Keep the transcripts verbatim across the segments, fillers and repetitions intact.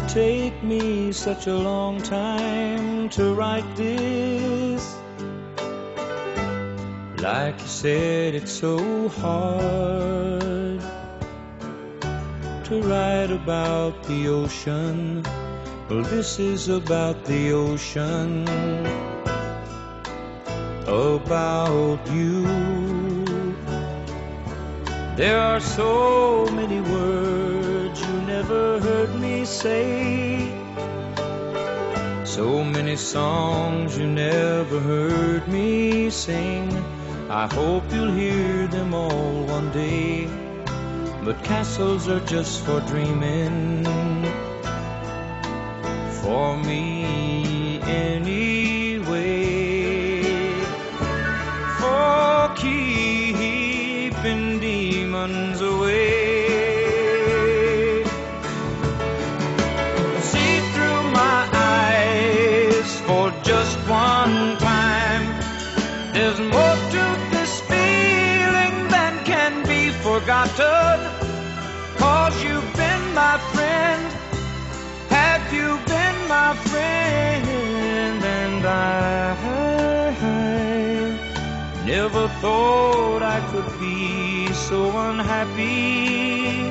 take me such a long time to write this? Like you said, it's so hard to write about the ocean. Well, this is about the ocean, about you. There are so many words you never heard me say, so many songs you never heard me sing. I hope you'll hear them all one day, but castles are just for dreaming, for me anyway, for keeping demons away. See through my eyes for just one time. There's more to this feeling than can be forgotten, 'cause you've been my friend. Have you been my friend? And I never thought I could be so unhappy.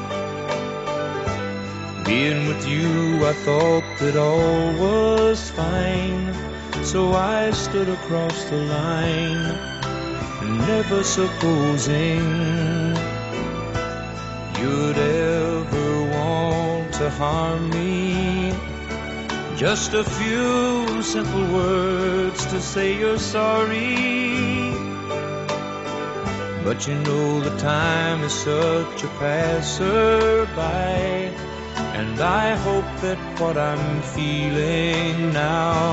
Being with you, I thought that all was fine, so I stood across the line, never supposing you'd ever want to harm me. Just a few simple words to say you're sorry, but you know the time is such a passerby, and I hope that what I'm feeling now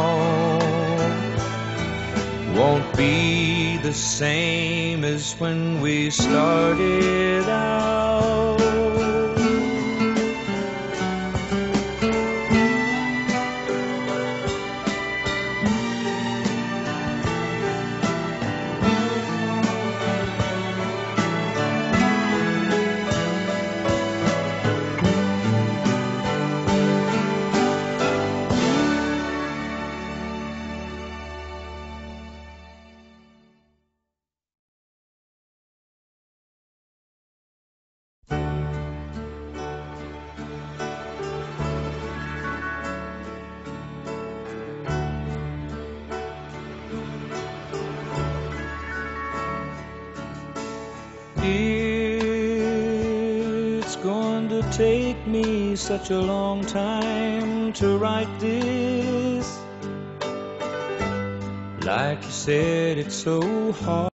won't be the same as when we started out. It's going to take me such a long time to write this. Like you said, it's so hard.